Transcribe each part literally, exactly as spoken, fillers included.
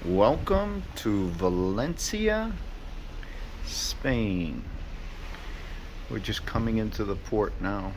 Welcome to Valencia, Spain. We're just coming into the port now.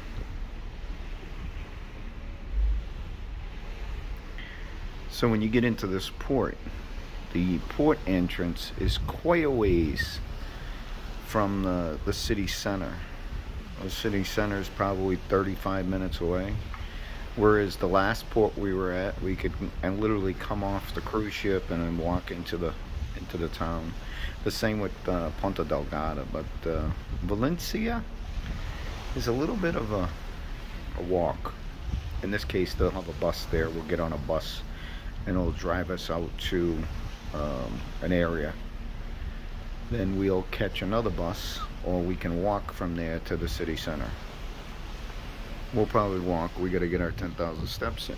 So when you get into this port, the port entrance is quite a ways from the, the city center. The city center is probably thirty-five minutes away. Whereas the last port we were at, we could and literally come off the cruise ship and then walk into the into the town. The same with uh, Ponta Delgada, but uh, Valencia is a little bit of a, a walk. In this case, they'll have a bus there. We'll get on a bus and it'll drive us out to um, an area. Then we'll catch another bus, or we can walk from there to the city center. We'll probably walk. We got to get our ten thousand steps in.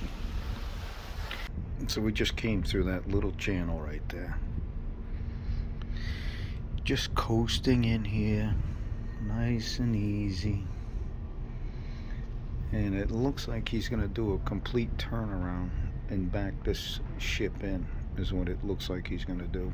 So we just came through that little channel right there. Just coasting in here, nice and easy. And it looks like he's going to do a complete turnaround and back this ship in, is what it looks like he's going to do.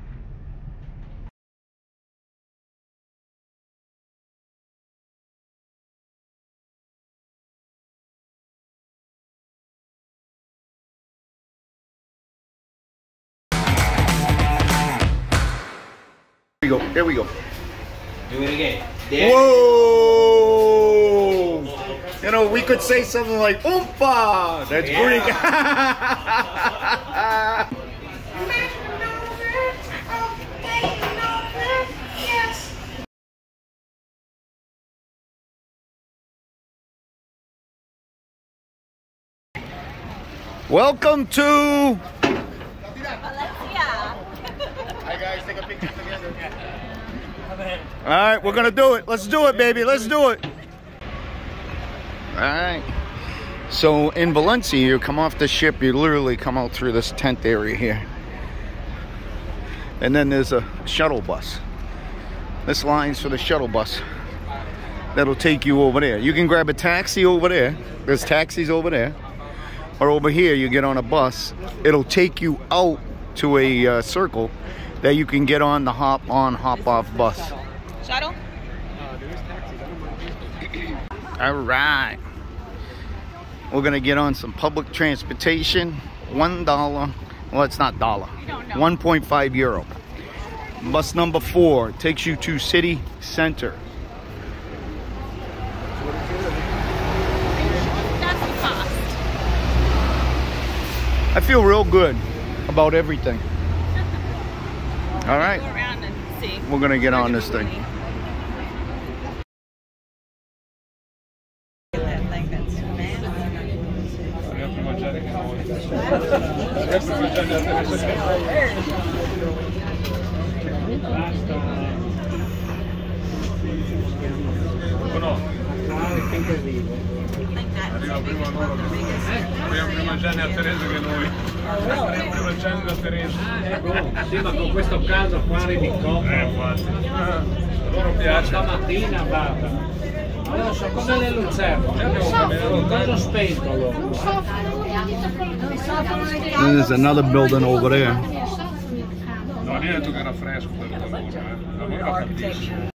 Here we go. There we go. Do it again. There. Whoa! You know, we could say something like "Oompa." That's Yeah. Greek. Welcome to Hi guys, take a picture together. All right, we're gonna do it. Let's do it, baby. Let's do it. All right. So in Valencia, you come off the ship, you literally come out through this tent area here. And then there's a shuttle bus. This line's for the shuttle bus. That'll take you over there. You can grab a taxi over there. There's taxis over there. Or over here, you get on a bus. It'll take you out to a uh, circle that you can get on the hop on, hop off bus. Shuttle? All right. We're gonna get on some public transportation. One dollar. Well, it's not dollar. one point five euro. Bus number four takes you to city center. That's the cost. I feel real good about everything. All right. Go around and see. We're gonna get on this thing. Arriva prima loro, arriva prima Gianni a Teresa che noi. Arriva prima Gianni a Teresa. Sì, ma con questo caso qua arrivi in coppia. Eh, infatti. A loro piace. Stamattina basta. Allora so come le lucerne. Cosa spento loro? And there's another building over there. No, lì ho detto che era fresco per il lavoro, eh. A voi va tantissimo.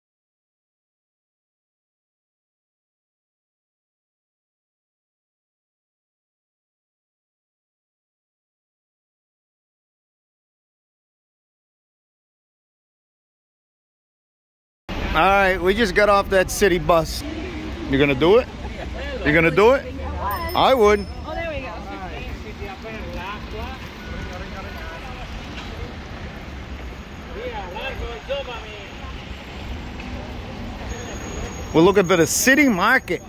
All right, we just got off that city bus. You're gonna do it? You're gonna do it? I would. Oh, there we go. We're looking for the city market.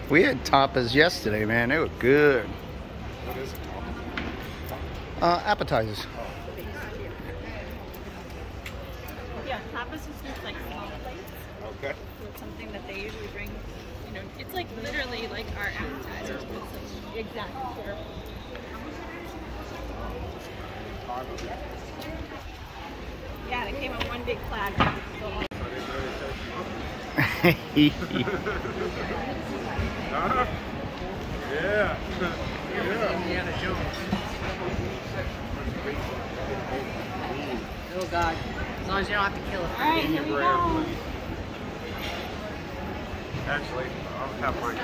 We had tapas yesterday, man. They were good. What is it? Uh, appetizers. Yeah, tapas is just like small plates. Okay. So it's something that they usually bring. You know, it's like literally like our appetizers, but it's like exactly. Sure. Yeah, they came on one big platter. Uh-huh. Yeah. Yeah. Indiana Jones. Oh God. As long as you don't have to kill it. All right, here we go. Actually, I'll have mine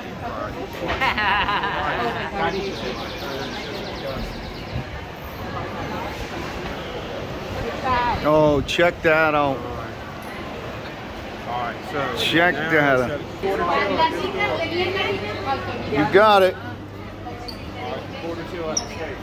fried. Oh, check that out. Alright, so Check now that instead of quarter two, You got it. quarter two at the steak.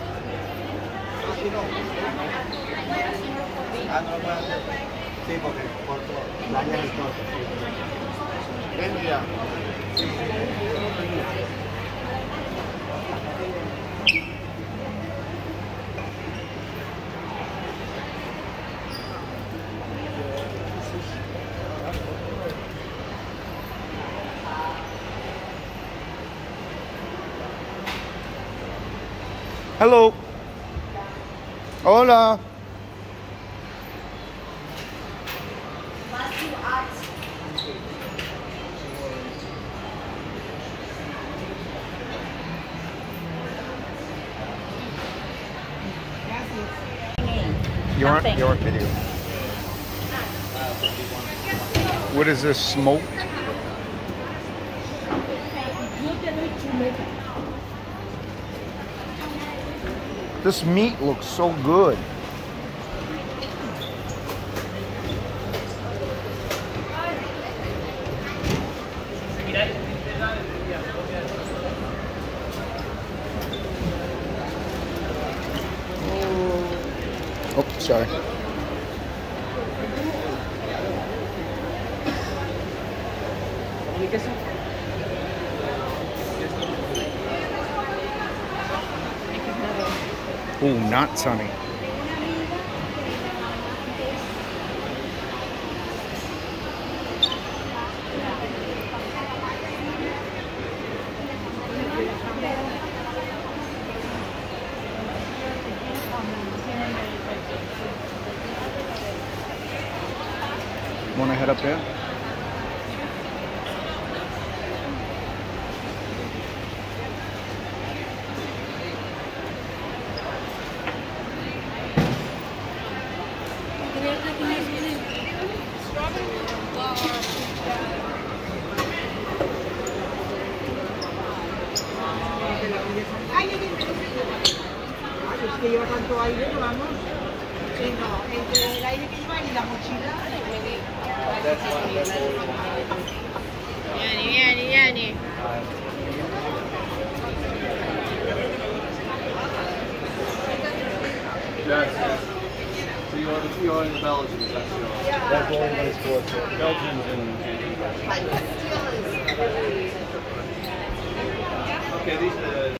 Hello. Hola. Your, your video. What is this, smoked? This meat looks so good. Oh, sorry. Oh, nuts, honey. Want to head up there? Es que lleva tanto aire, no vamos. Sí, no, entre el aire que lleva y la mochila. Vieni, vieni, vieni. So you are the, you are the Belgians, that's yours. That's all my sports. Belgians and, and English. Okay, these are the...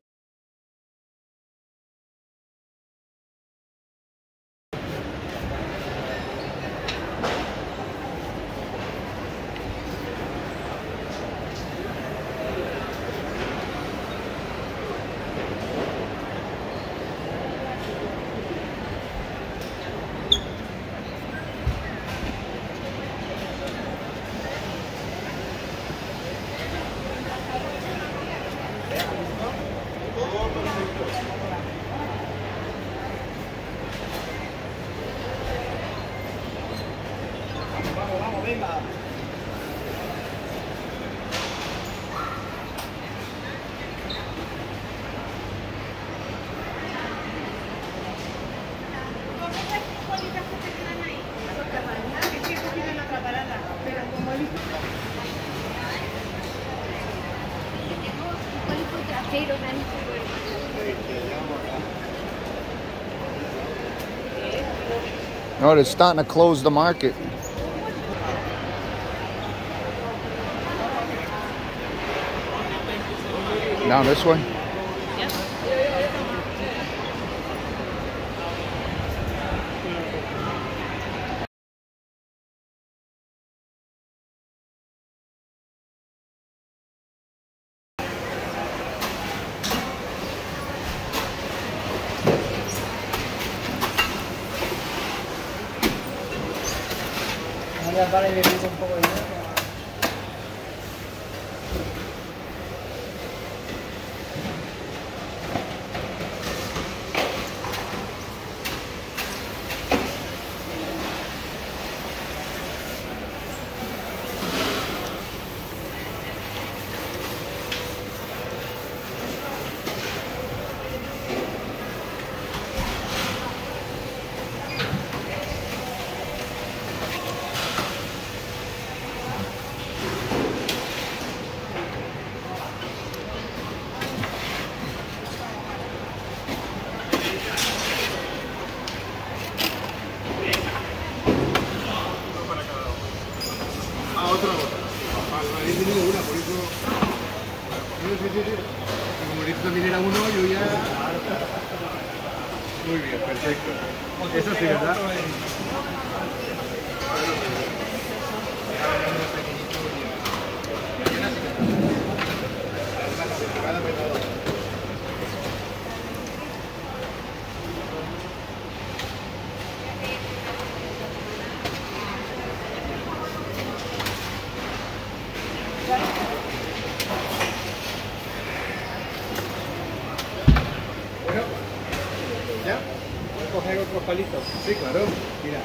Oh, they're starting to close the market. down this way? Yep. Voy a dar el un poco de dinero. Como esto también era uno, yo ya... Muy bien, perfecto. Eso sí, ¿verdad? ¿Ya? ¿Puedes coger otros palitos? Sí, claro. Mira.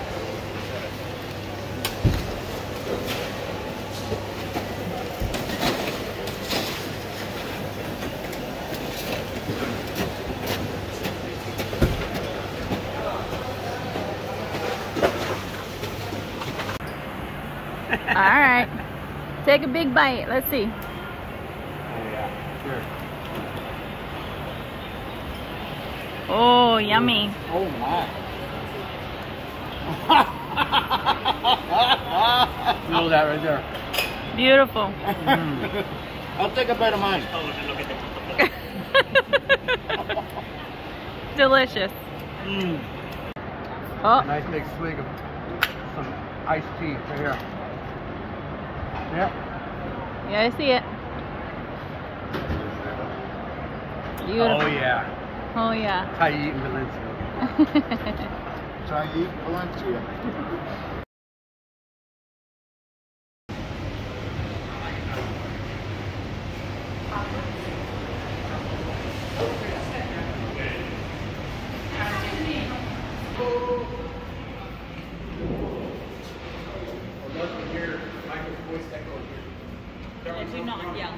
All right. Take a big bite. Let's see. Oh, yeah. Sure. Oh, yummy. Oh, my. Feel that right there. Beautiful. Mm. I'll take a bite of mine. Delicious. Mm. Oh, Nice big swig of some iced tea right here. Yeah. yeah, I see it. Beautiful. Oh, yeah. Oh, yeah. How you eat in Valencia? Try to eat Valencia. Do not yell.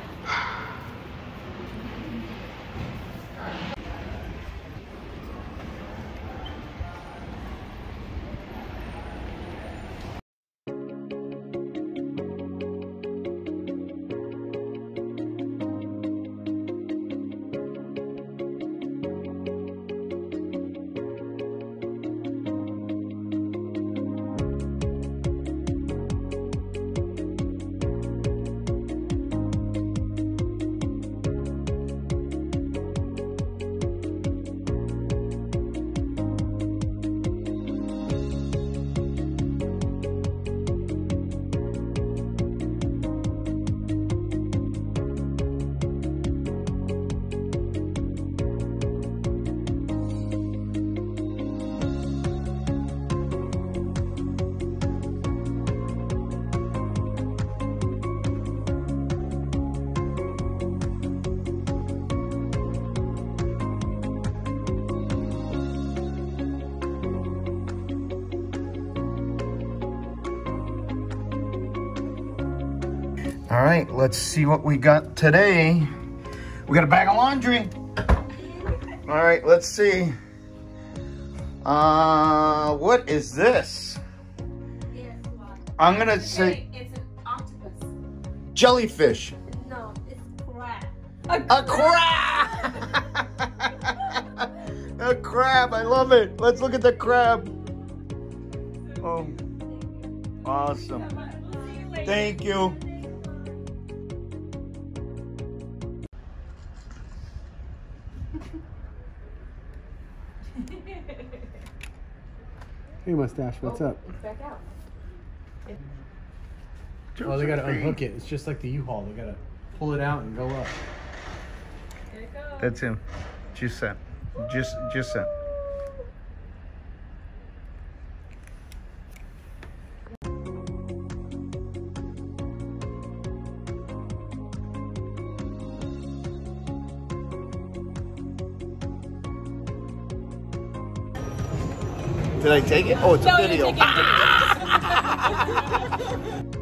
All right, let's see what we got today. We got a bag of laundry. All right, let's see. Uh, what is this? I'm gonna say It's an octopus. jellyfish. No, it's crab. A crab! A crab, I love it. Let's look at the crab. Oh, awesome. Thank you. Hey, mustache, what's up? It's back out. Well, they gotta unhook it. It's just like the U-Haul. They gotta pull it out and go up. Here it goes. That's him. Just that. Just, just that. Did I take it? Oh, it's No, a you're video. taking videos.